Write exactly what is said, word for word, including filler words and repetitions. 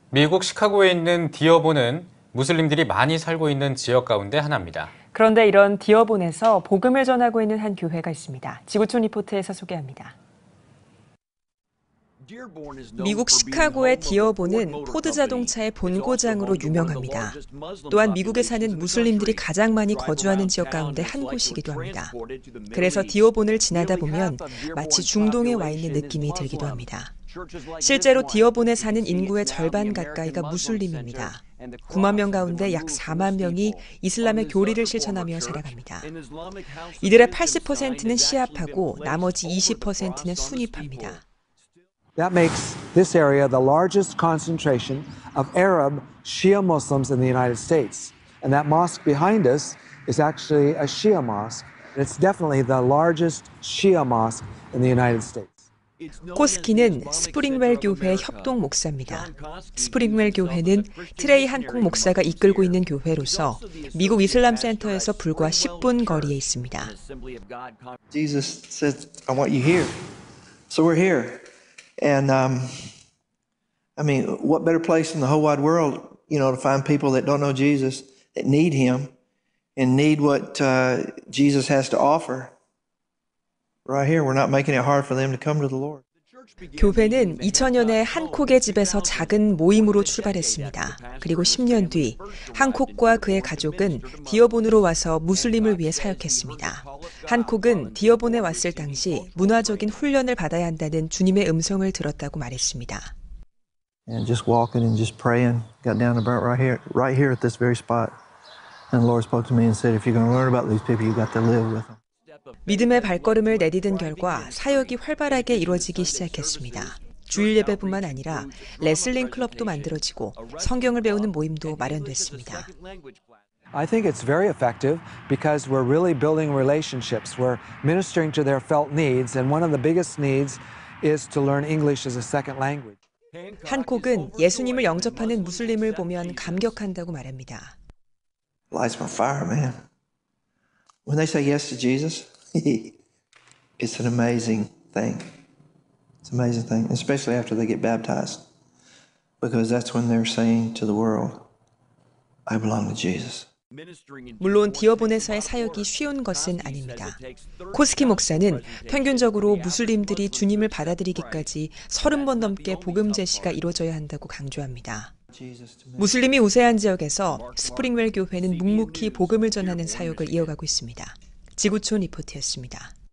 미국 시카고에 있는 디어본은 무슬림들이 많이 살고 있는 지역 가운데 하나입니다. 그런데 이런 디어본에서 복음을 전하고 있는 한 교회가 있습니다. 지구촌 리포트에서 소개합니다. 미국 시카고의 디어본은 포드 자동차의 본고장으로 유명합니다. 또한 미국에 사는 무슬림들이 가장 많이 거주하는 지역 가운데 한 곳이기도 합니다. 그래서 디어본을 지나다 보면 마치 중동에 와 있는 느낌이 들기도 합니다. 실제로 디어본에 사는 인구의 절반 가까이가 무슬림입니다. 구만 명 가운데 약 사만 명이 이슬람의 교리를 실천하며 살아갑니다. 이들의 팔십 퍼센트는 시아파고 나머지 이십 퍼센트는 수니파입니다. That makes this area the largest concentration of Arab Shia Muslims in the United States. And that mosque behind us is actually a Shia mosque. And it's definitely the largest Shia mosque in the United States. 코스키는 스프링웰 교회 협동 목사입니다. 스프링웰 교회는 트레이 한콕 목사가 이끌고 있는 교회로서 미국 이슬람 센터에서 불과 십 분 거리에 있습니다. Jesus said, I want you here. So we're here. And um, I mean, what better place in the whole wide world, you know, to find people that don't know Jesus, that need him and need what uh, Jesus has to offer. Right here, we're not making it hard for them to come to the Lord. 교회는 이천 년에 한콕의 집에서 작은 모임으로 출발했습니다. 그리고 십 년 뒤 한콕과 그의 가족은 디어본으로 와서 무슬림을 위해 사역했습니다. 한콕은 디어본에 왔을 당시 문화적인 훈련을 받아야 한다는 주님의 음성을 들었다고 말했습니다. And just walking and just praying, got down about right here, right here at this very spot. And the Lord spoke to me and said, if you're going to learn about these people, you got to live with them. 믿음의 발걸음을 내디딘 결과 사역이 활발하게 이루어지기 시작했습니다. 주일 예배뿐만 아니라 레슬링 클럽도 만들어지고 성경을 배우는 모임도 마련됐습니다. I think it's very effective because we're really building relationships. We're ministering to their felt needs, and one of the biggest needs is to learn English as a second language. 한콕은 예수님을 영접하는 무슬림을 보면 감격한다고 말합니다. Lights my fire, man. When they say yes to Jesus, it's an amazing thing. It's an amazing thing, especially after they get baptized, because that's when they're saying to the world, I belong to Jesus. 물론 디어본에서의 사역이 쉬운 것은 아닙니다. 코스키 목사는 평균적으로 무슬림들이 주님을 받아들이기까지 서른 번 넘게 복음 제시가 이루어져야 한다고 강조합니다. 무슬림이 우세한 지역에서 스프링웰 교회는 묵묵히 복음을 전하는 사역을 이어가고 있습니다. 지구촌 리포트였습니다.